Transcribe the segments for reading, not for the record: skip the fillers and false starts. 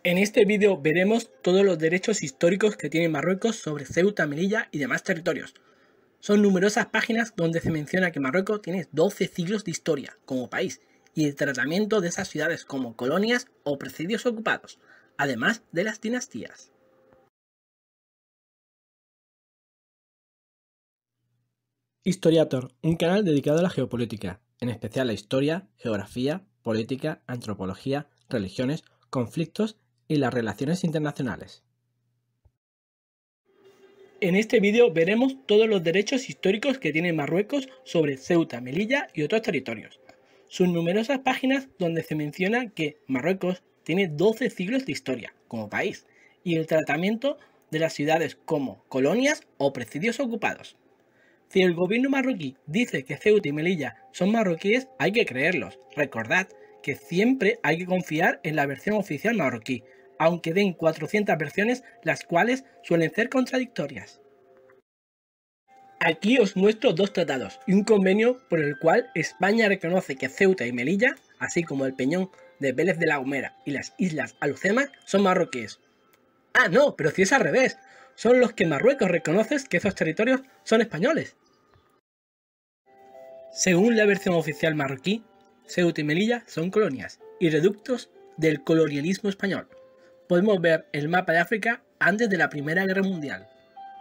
En este vídeo veremos todos los derechos históricos que tiene Marruecos sobre Ceuta, Melilla y demás territorios. Son numerosas páginas donde se menciona que Marruecos tiene 12 siglos de historia como país y el tratamiento de esas ciudades como colonias o presidios ocupados, además de las dinastías. Historiator, un canal dedicado a la geopolítica, en especial a historia, geografía, política, antropología, religiones, conflictos y las relaciones internacionales. En este vídeo veremos todos los derechos históricos que tiene Marruecos sobre Ceuta, Melilla y otros territorios. Sus numerosas páginas donde se menciona que Marruecos tiene 12 siglos de historia como país y el tratamiento de las ciudades como colonias o presidios ocupados. Si el gobierno marroquí dice que Ceuta y Melilla son marroquíes, hay que creerlos. Recordad que siempre hay que confiar en la versión oficial marroquí, aunque den 400 versiones, las cuales suelen ser contradictorias. Aquí os muestro dos tratados y un convenio por el cual España reconoce que Ceuta y Melilla, así como el Peñón de Vélez de la Gomera y las Islas Alhucemas, son marroquíes. Ah, no, pero si es al revés, son los que Marruecos reconoce que esos territorios son españoles. Según la versión oficial marroquí, Ceuta y Melilla son colonias y reductos del colonialismo español. Podemos ver el mapa de África antes de la Primera Guerra Mundial.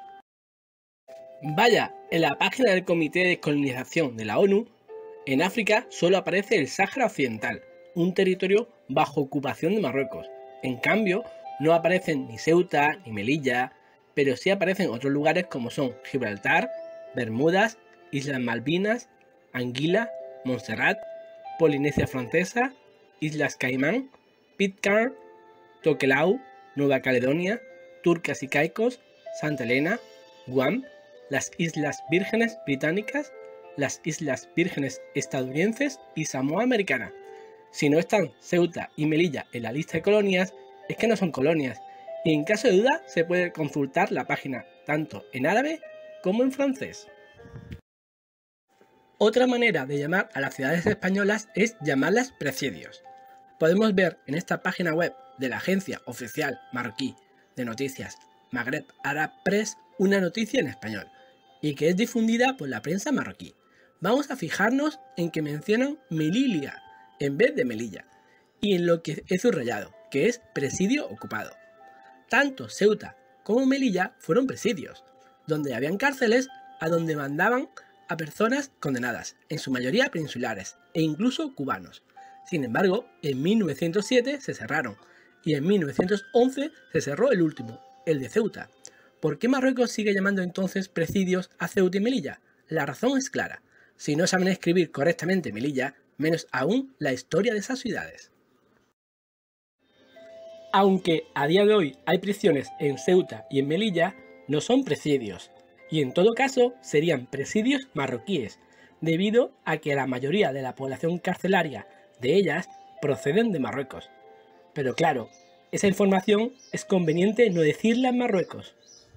Vaya, en la página del Comité de Descolonización de la ONU, en África solo aparece el Sáhara Occidental, un territorio bajo ocupación de Marruecos. En cambio, no aparecen ni Ceuta ni Melilla, pero sí aparecen otros lugares como son Gibraltar, Bermudas, Islas Malvinas, Anguila, Montserrat, Polinesia Francesa, Islas Caimán, Pitcairn, Tokelau, Nueva Caledonia, Turcas y Caicos, Santa Helena, Guam, las Islas Vírgenes Británicas, las Islas Vírgenes Estadounidenses y Samoa Americana. Si no están Ceuta y Melilla en la lista de colonias, es que no son colonias, y en caso de duda se puede consultar la página tanto en árabe como en francés. Otra manera de llamar a las ciudades españolas es llamarlas presidios. Podemos ver en esta página web de la agencia oficial marroquí de noticias Maghreb Arab Press una noticia en español y que es difundida por la prensa marroquí. Vamos a fijarnos en que mencionan Melilla en vez de Melilla y en lo que he subrayado, que es presidio ocupado. Tanto Ceuta como Melilla fueron presidios, donde habían cárceles a donde mandaban a personas condenadas, en su mayoría peninsulares e incluso cubanos. Sin embargo, en 1907 se cerraron y en 1911 se cerró el último, el de Ceuta. ¿Por qué Marruecos sigue llamando entonces presidios a Ceuta y Melilla? La razón es clara. Si no saben escribir correctamente Melilla, menos aún la historia de esas ciudades. Aunque a día de hoy hay prisiones en Ceuta y en Melilla, no son presidios, y en todo caso serían presidios marroquíes, debido a que la mayoría de la población carcelaria de ellas proceden de Marruecos. Pero claro, esa información es conveniente no decirla en Marruecos.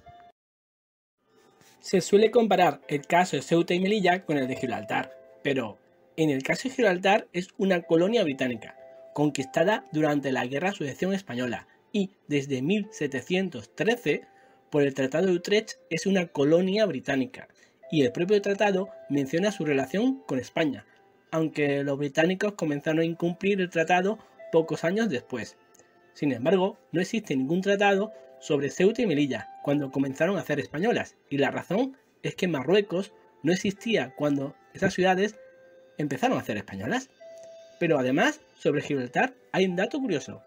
Se suele comparar el caso de Ceuta y Melilla con el de Gibraltar, pero en el caso de Gibraltar es una colonia británica, conquistada durante la Guerra de Sucesión Española y desde 1713 por el Tratado de Utrecht es una colonia británica y el propio tratado menciona su relación con España, aunque los británicos comenzaron a incumplir el tratado pocos años después. Sin embargo, no existe ningún tratado sobre Ceuta y Melilla cuando comenzaron a ser españolas, y la razón es que Marruecos no existía cuando esas ciudades empezaron a ser españolas. Pero además, sobre Gibraltar hay un dato curioso.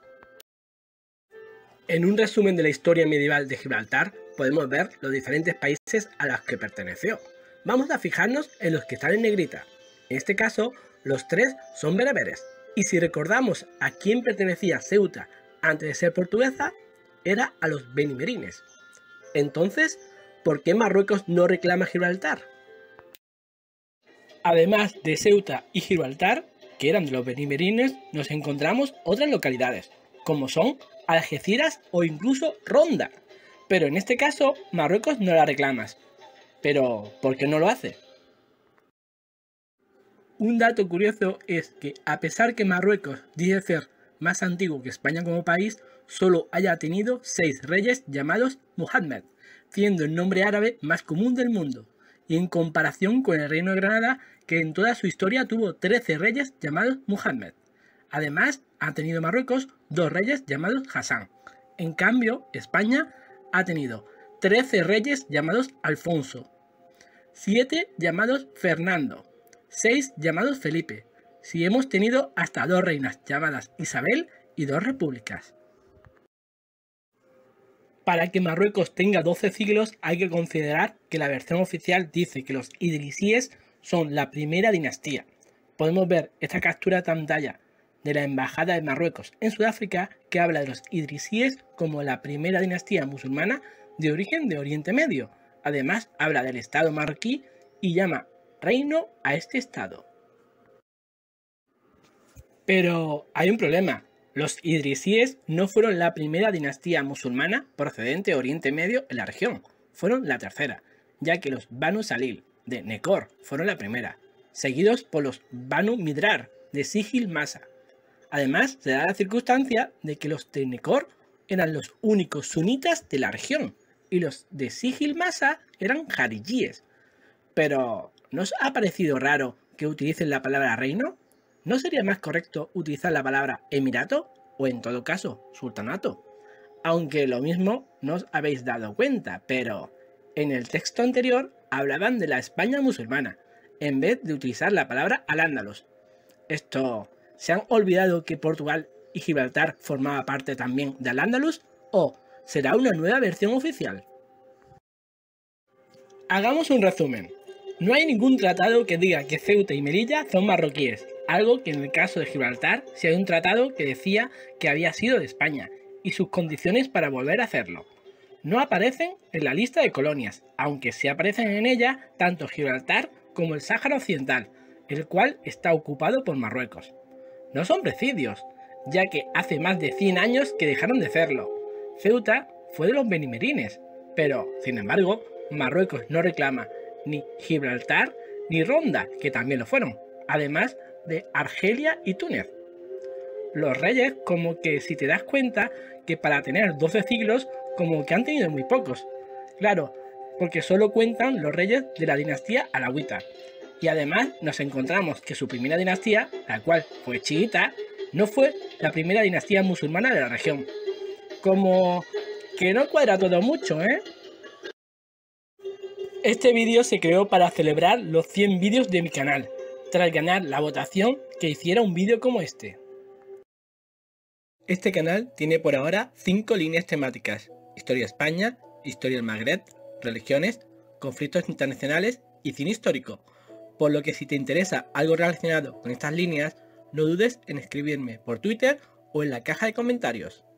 En un resumen de la historia medieval de Gibraltar podemos ver los diferentes países a los que perteneció. Vamos a fijarnos en los que están en negrita. En este caso, los tres son bereberes. Y si recordamos a quién pertenecía Ceuta antes de ser portuguesa, era a los benimerines. Entonces, ¿por qué Marruecos no reclama Gibraltar? Además de Ceuta y Gibraltar, que eran de los benimerines, nos encontramos otras localidades, como son Algeciras o incluso Ronda. Pero en este caso, Marruecos no la reclama. Pero, ¿por qué no lo hace? Un dato curioso es que, a pesar que Marruecos dice ser más antiguo que España como país, solo haya tenido 6 reyes llamados Muhammad, siendo el nombre árabe más común del mundo, y en comparación con el Reino de Granada, que en toda su historia tuvo 13 reyes llamados Muhammad. Además, ha tenido Marruecos 2 reyes llamados Hassan. En cambio, España ha tenido 13 reyes llamados Alfonso, 7 llamados Fernando, 6 llamados Felipe, si hemos tenido hasta 2 reinas llamadas Isabel y 2 repúblicas. Para que Marruecos tenga 12 siglos hay que considerar que la versión oficial dice que los idrisíes son la primera dinastía. Podemos ver esta captura de pantalla de la Embajada de Marruecos en Sudáfrica que habla de los idrisíes como la primera dinastía musulmana de origen de Oriente Medio. Además habla del estado marroquí y llama reino a este estado. Pero hay un problema. Los idrisíes no fueron la primera dinastía musulmana procedente de Oriente Medio en la región, fueron la tercera, ya que los Banu Salil de Nekor fueron la primera, seguidos por los Banu Midrar de Sigil Masa. Además, se da la circunstancia de que los de Nekor eran los únicos sunitas de la región y los de Sigil Masa eran jarilíes. Pero, ¿no os ha parecido raro que utilicen la palabra reino? ¿No sería más correcto utilizar la palabra emirato o en todo caso sultanato? Aunque lo mismo no os habéis dado cuenta, pero en el texto anterior hablaban de la España musulmana, en vez de utilizar la palabra al-Ándalus. ¿Esto se han olvidado que Portugal y Gibraltar formaba parte también de al-Ándalus o será una nueva versión oficial? Hagamos un resumen. No hay ningún tratado que diga que Ceuta y Melilla son marroquíes, algo que en el caso de Gibraltar sí hay un tratado que decía que había sido de España y sus condiciones para volver a hacerlo. No aparecen en la lista de colonias, aunque sí aparecen en ella tanto Gibraltar como el Sáhara Occidental, el cual está ocupado por Marruecos. No son presidios, ya que hace más de 100 años que dejaron de serlo. Ceuta fue de los benimerines, pero, sin embargo, Marruecos no reclama ni Gibraltar ni Ronda, que también lo fueron, además de Argelia y Túnez. Los reyes, como que si te das cuenta que para tener 12 siglos, como que han tenido muy pocos. Claro, porque solo cuentan los reyes de la dinastía alauita. Y además nos encontramos que su primera dinastía, la cual fue chiita, no fue la primera dinastía musulmana de la región. Como que no cuadra todo mucho, ¿eh? Este vídeo se creó para celebrar los 100 vídeos de mi canal, tras ganar la votación que hiciera un vídeo como este. Este canal tiene por ahora 5 líneas temáticas: historia de España, historia del Magreb, religiones, conflictos internacionales y cine histórico, por lo que si te interesa algo relacionado con estas líneas, no dudes en escribirme por Twitter o en la caja de comentarios.